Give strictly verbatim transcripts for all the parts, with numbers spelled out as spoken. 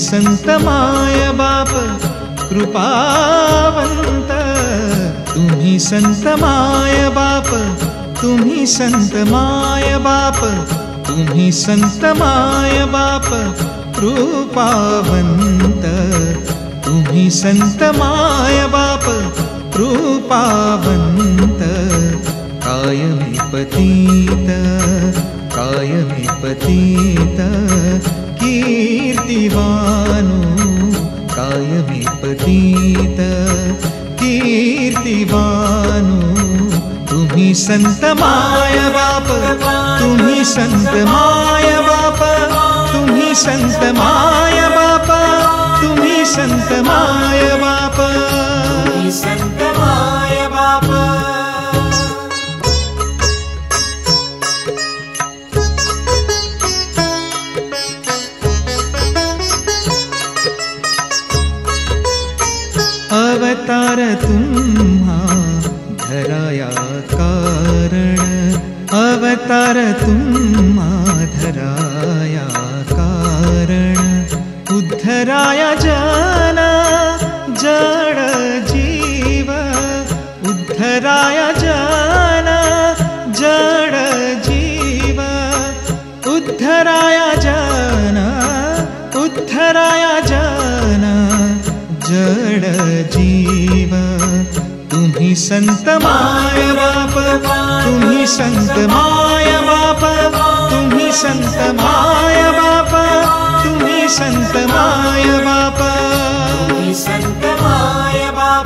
संत माय बाप कृपावंत, तुम्ही संत माय बाप, तुम्ही संत माय बाप, तुम्ही संत माय बाप कृपावंत, तुम्ही संत माय बाप कृपावंत, कायमी पतित कायमी पतित कीर्तिवानो, कायमी पतित कीर्तिवानो, तुम्ही संत माय बाप, तुम्ही संत माय बाप, तुम्ही संत माय बाप, तुम्ही संत माय बाप, तुम्ही संत माय बाप। अवतार तुम्हा धराया कारण, अवतार तुम्हा धराया कारण, उद्धराया जन जड जीव, उद्धराया जन जड जीव, उद्धराया जन उद्धराया जन जड जीव, तुम्ही संत माय बाप, तुम्ही संत माय बाप, तुम्ही संत माय बाप, तुम्ही संत माय बाप, तुम्ही संत माय बाप।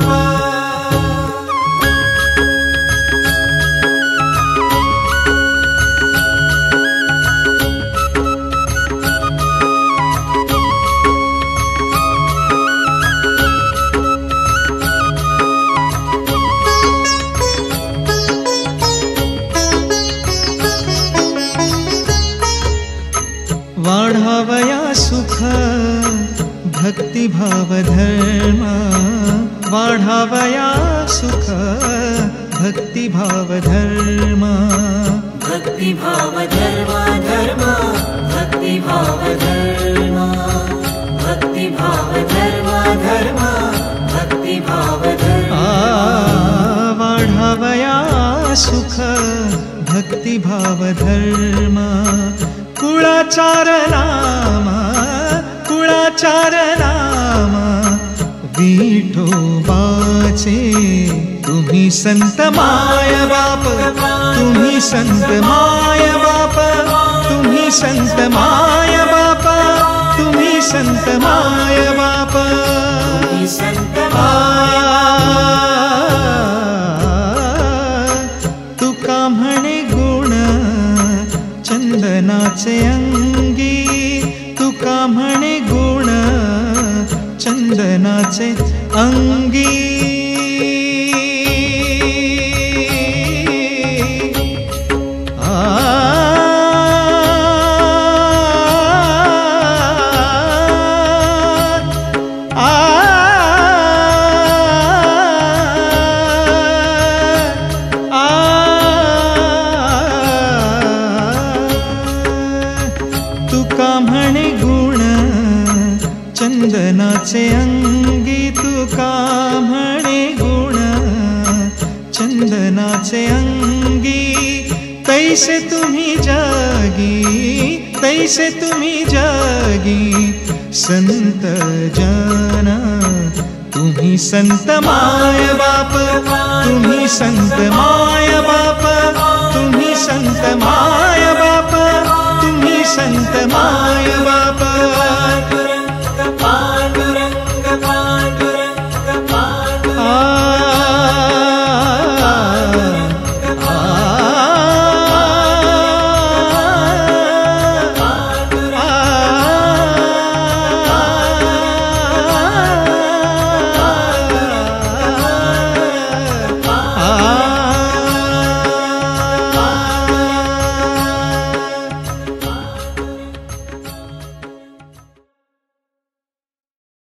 वाढावया सुख भक्तिभाव धर्म, वाढावया सुख भक्तिभाव धर्म, भक्तिभाव धर्म धर्म, भक्तिभाव धर्म, भक्तिभाव धर्म धर्म, भक्तिभाव धर्म, वाढावया सुख भक्तिभाव धर्म, कुळाचार नाम कुळाचार नाम, विठोबाचे तुम्ही संत माय बाप, तुम्ही संत माय बाप, तुम्ही संत माय बाप, तुम्ही संत माय बाप, तुम्ही संत माय तुका म्हणे गुण चंदनाचे अंगी, तुका म्हणे गुण चंदनाचे अंगी, आ म्हणे गुण चंदनाचे अंगी, तुका म्हणे गुण चंदनाचे अंगी, तैसे तुम्ही जागी तैसे तुम्ही जागी संत जन, तुम्ही संत माय बाप, तुम्ही संत माय बाप, तुम्ही संत माय बाप, तुम्ही संत माय बाप।